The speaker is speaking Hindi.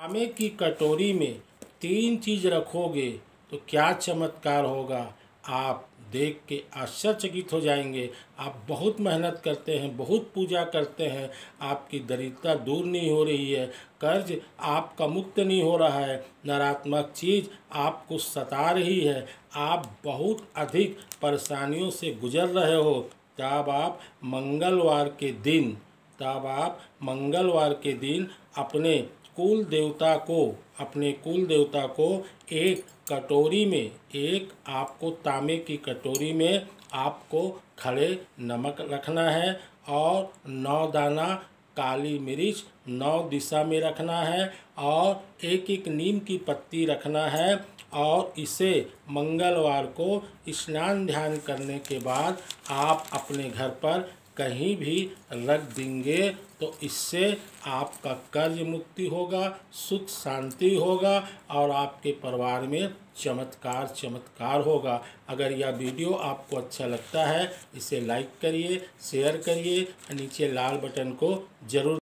तांबे की कटोरी में 3 चीज़ रखोगे तो क्या चमत्कार होगा, आप देख के आश्चर्यचकित हो जाएंगे। आप बहुत मेहनत करते हैं, बहुत पूजा करते हैं, आपकी दरिद्रता दूर नहीं हो रही है, कर्ज आपका मुक्त नहीं हो रहा है, नकारात्मक चीज़ आपको सता रही है, आप बहुत अधिक परेशानियों से गुजर रहे हो, तब आप मंगलवार के दिन अपने कुल देवता को एक कटोरी में, एक आपको तांबे की कटोरी में आपको खड़े नमक रखना है और 9 दाना काली मिर्च 9 दिशा में रखना है और एक नीम की पत्ती रखना है और इसे मंगलवार को स्नान ध्यान करने के बाद आप अपने घर पर कहीं भी रख देंगे तो इससे आपका कर्ज मुक्ति होगा, सुख शांति होगा और आपके परिवार में चमत्कार होगा। अगर यह वीडियो आपको अच्छा लगता है इसे लाइक करिए, शेयर करिए, नीचे लाल बटन को जरूर